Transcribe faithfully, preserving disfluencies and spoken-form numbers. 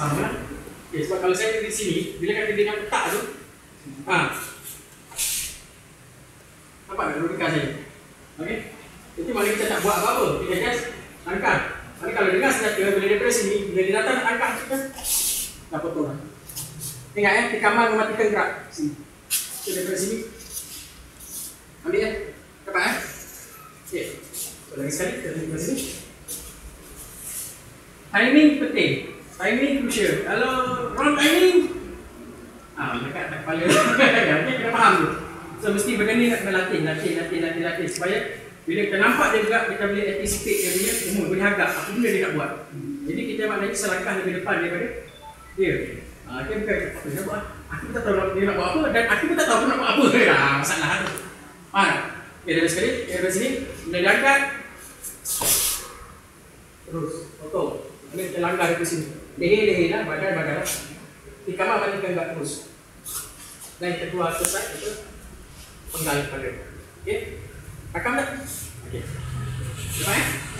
sama lah. Okay, sebab kalau saya di sini, bila kata dengan petak tu, ah, nampak tak logika saya? Okey, itu maknanya kita tak buat apa-apa, kita just angkat. Tapi kalau dengar senjata, bila daripada sini, bila dia datang angkat kita, dah potong lah. Ingat ya, tikaman mematikan gerak. Sini. So, daripada sini, ambil ya, dapat ya. Okey, so, lagi sekali kita daripada sini. Timing penting, timing crucial. Kalau wrong timing, ah, dekat tak kepala. Okey, kita faham tu. So, mesti benda ni nak kena latih, latih, latih, latih, latih. Supaya bila kita nampak dia juga, kita boleh anticipate dia punya umur, boleh agak apa benda dia nak buat. Jadi kita maknanya selangkah lebih depan daripada dia. Ah, dia bukan apa dia nak buat. Aku pun tak tahu dia nak buat apa dan aku pun tak tahu aku nak buat apa. Ah, masalah tu. Faham tak? Okay, dari sekali, dari sini, bila dia angkat, terus, potong. Ini kita langgar dari sini. Leher-leher lah, badan-badan lah. Tikaman balikan agak terus. Dan kita keluar ke side, kita penggal pada. Okay? Rakam tak? Okay. Nampak eh?